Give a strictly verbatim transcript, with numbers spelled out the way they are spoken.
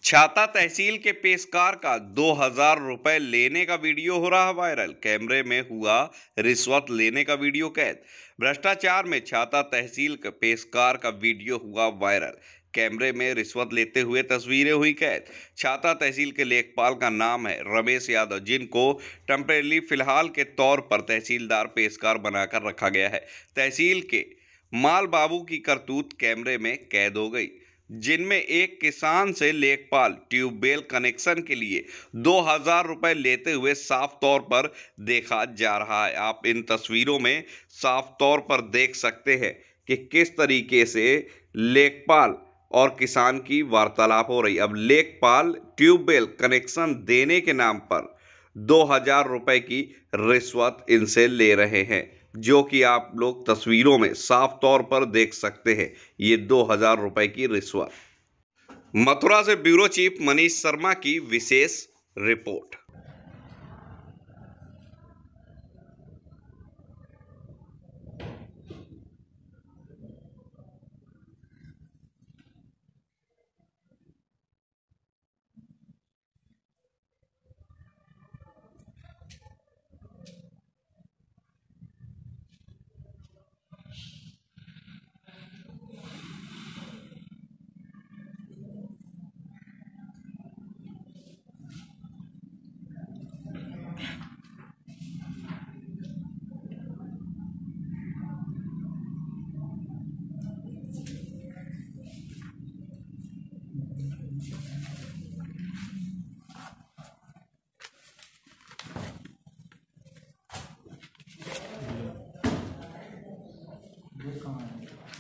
छाता तहसील के पेशकार का दो हजार रुपए लेने का वीडियो हो रहा वायरल। कैमरे में हुआ रिश्वत लेने का वीडियो कैद। भ्रष्टाचार में छाता तहसील के पेशकार का वीडियो हुआ वायरल। कैमरे में रिश्वत लेते हुए तस्वीरें हुई कैद। छाता तहसील के लेखपाल का नाम है रमेश यादव, जिनको टेम्परेरी फिलहाल के तौर पर तहसीलदार पेशकार बनाकर रखा गया है। तहसील के माल बाबू की करतूत कैमरे में कैद हो गई, जिनमें एक किसान से लेखपाल ट्यूबवेल कनेक्शन के लिए दो हजार रुपए लेते हुए साफ तौर पर देखा जा रहा है। आप इन तस्वीरों में साफ तौर पर देख सकते हैं कि किस तरीके से लेखपाल और किसान की वार्तालाप हो रही। अब लेखपाल ट्यूबवेल कनेक्शन देने के नाम पर दो हजार रुपए की रिश्वत इनसे ले रहे हैं, जो कि आप लोग तस्वीरों में साफ तौर पर देख सकते हैं। ये दो हजार रुपए की रिश्वत। मथुरा से ब्यूरो चीफ मनीष शर्मा की विशेष रिपोर्ट। ये कहाँ है?